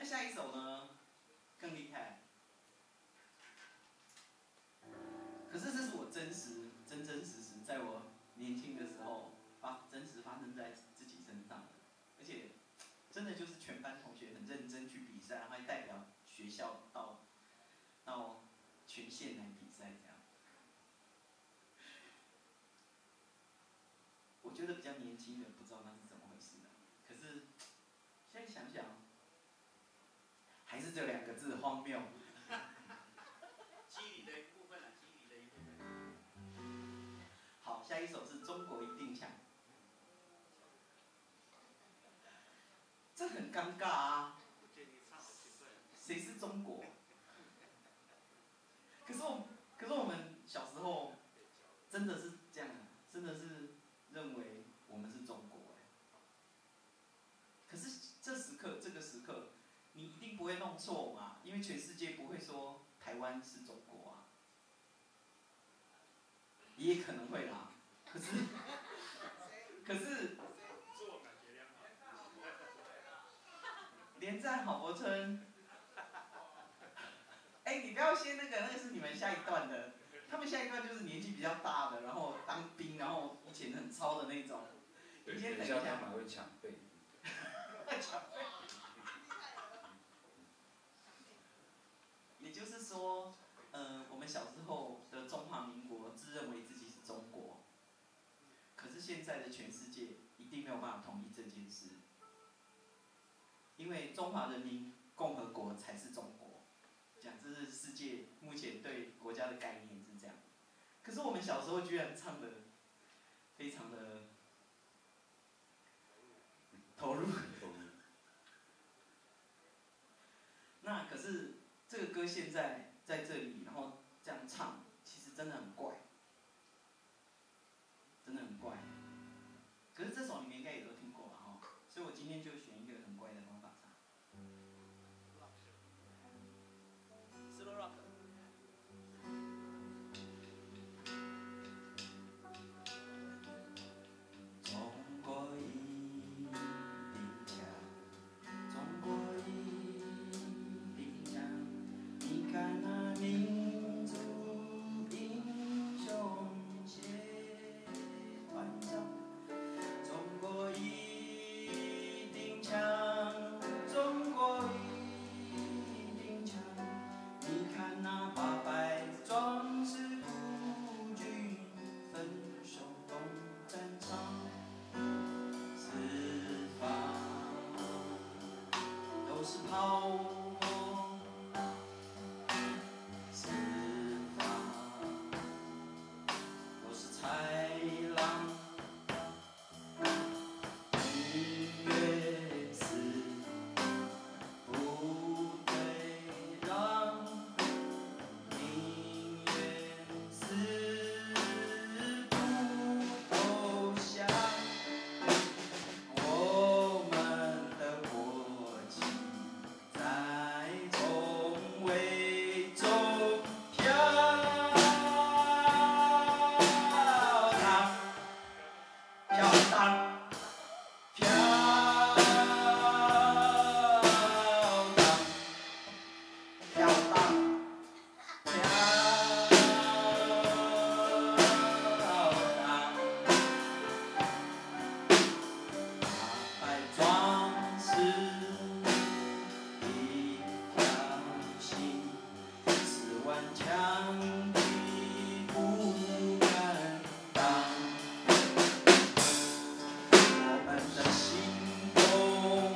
那下一首呢，更厉害。可是这是我真实在我年轻的时候真实发生在自己身上的，而且真的就是全班同学很认真去比赛，还代表学校到全县来比赛这样。我觉得比较年轻的不知道那是怎么回事的，可是现在想想，还是这2个字荒谬。 记忆的一部分啊，记忆的一部分。 好，下一首是中国一定强。这很尴尬啊！谁是中国？可是我们小时候真的是这样啊，真的是认为我们是中国可是这个时刻，你一定不会弄错嘛，因为全世界不会说台湾是中国啊，也可能会啦。可是连战郝柏村，你不要先那个是你们下一段的，他们下一段就是年纪比较大的，然后当兵，然后以前很糙的那种。 对，等一下他们还会抢背。 抢背。也就是说，我们小时候的中华民国自认为自己是中国，可是现在的全世界一定没有办法同意这件事，因为中华人民共和国才是中国。这是世界目前对国家的概念是这样。可是我们小时候居然唱的非常的投入。那可是这个歌现在在这里，然后这样唱，其实真的很怪，真的很怪。可是这首你们应该也都听过吧？所以我今天就选一个很怪的方法唱。Slow rock。中国一定强，中国一定强。你看那民族英雄写团长，中国一定强，中国一定强。你看那800壮士孤军奋守东战场，四方都是炮火，四方都是豺狼，日月死，不退让，宁愿死不投降。我们的国旗在崇伟中飘荡，飘荡，飘荡，飘荡，飘荡。800壮士一条心，4万强敌不敢当。我们的心中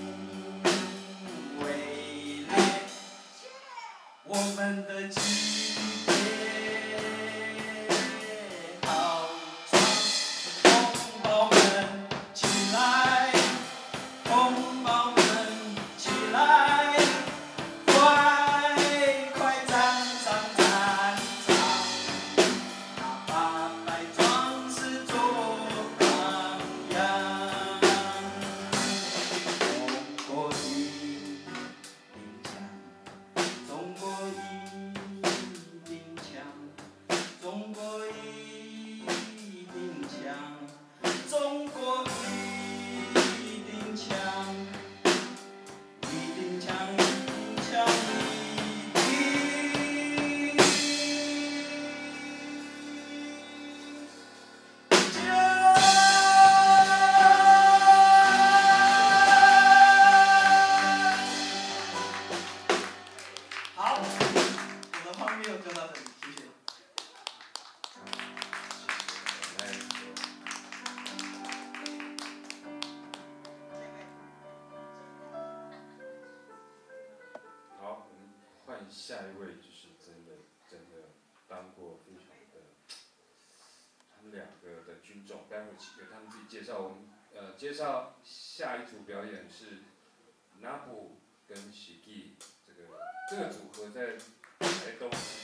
伟烈，我们的旗别好壮，同胞们起来，同胞们起来，快快站上战场，拿800壮士做榜样。中国一定强，中国一换下一位，就是真的当过非常的，他们两个的军种，待会由他们自己介绍。我们介绍下一组表演是 Nabu 跟 Shiki 这个组合在台东。